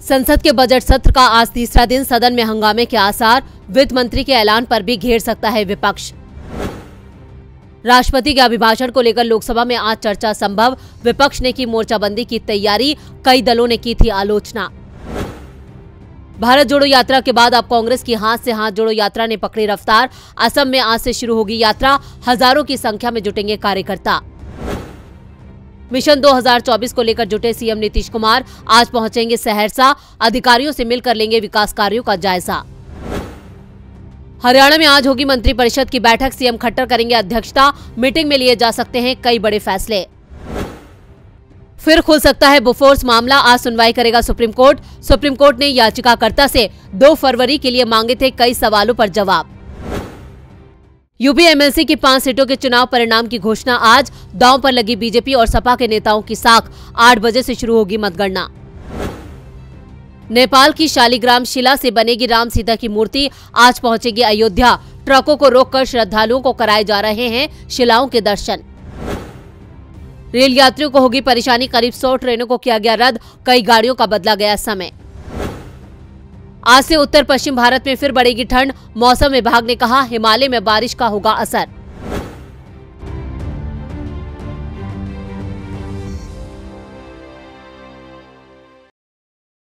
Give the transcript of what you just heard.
संसद के बजट सत्र का आज तीसरा दिन, सदन में हंगामे के आसार। वित्त मंत्री के ऐलान पर भी घेर सकता है विपक्ष। राष्ट्रपति के अभिभाषण को लेकर लोकसभा में आज चर्चा संभव। विपक्ष ने की मोर्चाबंदी की तैयारी, कई दलों ने की थी आलोचना। भारत जोड़ो यात्रा के बाद अब कांग्रेस की हाथ से हाथ जोड़ो यात्रा ने पकड़ी रफ्तार। असम में आज से शुरू होगी यात्रा, हजारों की संख्या में जुटेंगे कार्यकर्ता। मिशन 2024 को लेकर जुटे सीएम नीतीश कुमार आज पहुंचेंगे सहरसा, अधिकारियों से मिलकर लेंगे विकास कार्यों का जायजा। हरियाणा में आज होगी मंत्रिपरिषद की बैठक, सीएम खट्टर करेंगे अध्यक्षता। मीटिंग में लिए जा सकते हैं कई बड़े फैसले। फिर खुल सकता है बोफोर्स मामला, आज सुनवाई करेगा सुप्रीम कोर्ट। सुप्रीम कोर्ट ने याचिकाकर्ता से 2 फरवरी के लिए मांगे थे कई सवालों पर जवाब। यूपी एमएलसी की 5 सीटों के चुनाव परिणाम की घोषणा आज। दांव पर लगी बीजेपी और सपा के नेताओं की साख। 8 बजे से शुरू होगी मतगणना। नेपाल की शालिग्राम शिला से बनेगी राम सीता की मूर्ति, आज पहुंचेगी अयोध्या। ट्रकों को रोककर श्रद्धालुओं को कराए जा रहे हैं शिलाओं के दर्शन। रेल यात्रियों को होगी परेशानी, करीब 100 ट्रेनों को किया गया रद्द, कई गाड़ियों का बदला गया समय। आज से उत्तर पश्चिम भारत में फिर बढ़ेगी ठंड, मौसम विभाग ने कहा हिमालय में बारिश का होगा असर।